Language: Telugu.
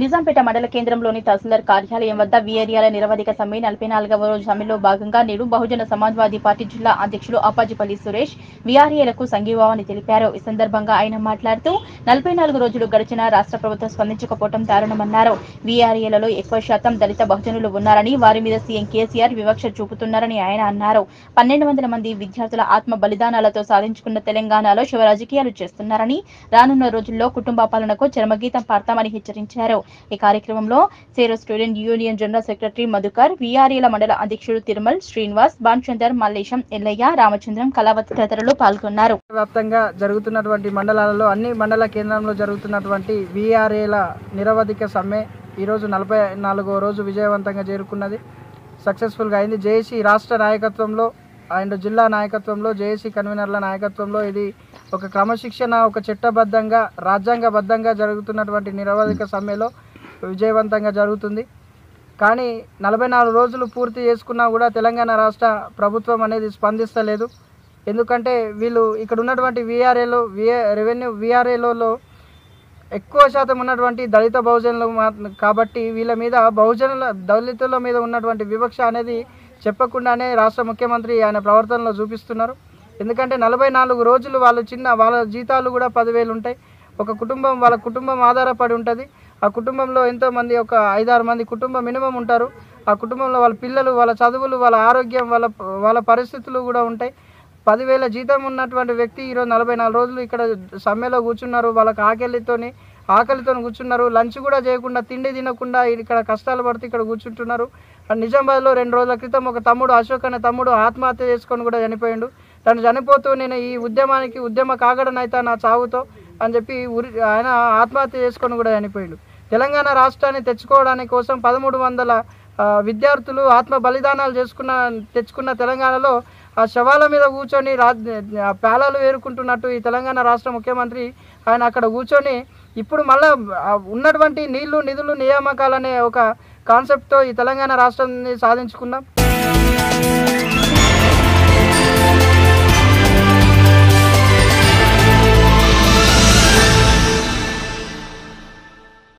నిజాంపేట మండల కేంద్రంలోని తహసీల్దార్ కార్యాలయం వద్ద వీఆర్ఏల నిరవధిక సమ్మె 44వ రోజు సమ్మెలో భాగంగా నేడు బహుజన సమాజ్వాదీ పార్టీ జిల్లా అధ్యక్షులు అప్పాజిపల్లి సురేష్ వీఆర్ఏలకు సంఘీభావాన్ని తెలిపారు. ఈ సందర్భంగా ఆయన మాట్లాడుతూ 44 రోజులు గడిచిన రాష్ట్ర ప్రభుత్వం స్పందించకపోవడం దారుణమన్నారు. వీఆర్ఏలలో ఎక్కువ శాతం దళిత బహుజనులు ఉన్నారని, వారి మీద సీఎం కేసీఆర్ వివక్ష చూపుతున్నారని ఆయన అన్నారు. 1200 మంది విద్యార్థుల ఆత్మ బలిదానాలతో సాధించుకున్న తెలంగాణలో శివ రాజకీయాలు చేస్తున్నారని, రానున్న రోజుల్లో కుటుంబ పాలనకు చరమగీతం పాడతామని హెచ్చరించారు. ఈ కార్యక్రమంలో సేరో student union general secretary Madhukar, వీఆర్ఏల మండల అధ్యక్షుడు తిరుమల్, శ్రీనివాస్, బాన్చందర్, మల్లేశం, ఎల్లయ్య, రామచంద్రం, కళావతి తదితరులు పాల్గొన్నారు. వ్యాప్తంగా జరుగుతున్నటువంటి మండలాలలో అన్ని మండల కేంద్రంలో జరుగుతున్నటువంటి వీఆర్ఏల నిరవధిక సమ్మె ఈరోజు 44వ రోజు విజయవంతంగా చేరుకున్నది. సక్సెస్ఫుల్గా అయింది. జేఏసీ రాష్ట్ర నాయకత్వంలో అండ్ జిల్లా నాయకత్వంలో, జేఏసీ కన్వీనర్ల నాయకత్వంలో ఇది ఒక క్రమశిక్షణ, ఒక చట్టబద్ధంగా, రాజ్యాంగబద్ధంగా జరుగుతున్నటువంటి నిరవధిక సమ్మెలో విజయవంతంగా జరుగుతుంది. కానీ 44 రోజులు పూర్తి చేసుకున్నా కూడా తెలంగాణ రాష్ట్ర ప్రభుత్వం అనేది స్పందిస్తలేదు. ఎందుకంటే వీళ్ళు ఇక్కడ ఉన్నటువంటి వీఆర్ఏలలో ఎక్కువ శాతం ఉన్నటువంటి దళిత బహుజనులు కాబట్టి వీళ్ళ మీద దళితుల మీద ఉన్నటువంటి వివక్ష అనేది చెప్పకుండానే రాష్ట్ర ముఖ్యమంత్రి ఆయన ప్రవర్తనలో చూపిస్తున్నారు. ఎందుకంటే 44 రోజులు వాళ్ళ జీతాలు కూడా 10,000 ఉంటాయి. వాళ్ళ కుటుంబం ఆధారపడి ఉంటుంది. ఆ కుటుంబంలో ఎంతోమంది, ఒక 5-6 మంది కుటుంబం మినిమం ఉంటారు. ఆ కుటుంబంలో వాళ్ళ పిల్లలు, వాళ్ళ చదువులు, వాళ్ళ ఆరోగ్యం, వాళ్ళ పరిస్థితులు కూడా ఉంటాయి. 10,000 జీతం ఉన్నటువంటి వ్యక్తి ఈరోజు 44 రోజులు ఇక్కడ సమ్మెలో కూర్చున్నారు. వాళ్ళకి ఆకలితో కూర్చున్నారు. లంచ్ కూడా చేయకుండా, తిండి తినకుండా ఇక్కడ కష్టాలు పడుతూ ఇక్కడ కూర్చుంటున్నారు. నిజామాబాద్లో 2 రోజుల క్రితం ఒక తమ్ముడు, అశోక్ అనే తమ్ముడు ఆత్మహత్య చేసుకొని కూడా చనిపోయిండు. తను చనిపోతూ నేను ఈ ఉద్యమ కాగడనైతా నా చావుతో అని చెప్పి ఆయన ఆత్మహత్య చేసుకొని కూడా చనిపోయిండు. తెలంగాణ రాష్ట్రాన్ని తెచ్చుకోవడానికి కోసం 1300 విద్యార్థులు ఆత్మ బలిదానాలు తెచ్చుకున్న తెలంగాణలో ఆ శవాల మీద కూర్చొని పేలాలు వేరుకుంటున్నట్టు ఈ తెలంగాణ రాష్ట్ర ముఖ్యమంత్రి ఆయన అక్కడ కూర్చొని ఇప్పుడు మళ్ళా ఉన్నటువంటి నీళ్లు, నిధులు, నియామకాలనే ఒక కాన్సెప్ట్తో ఈ తెలంగాణ రాష్ట్రాన్ని సాధించుకున్నాం.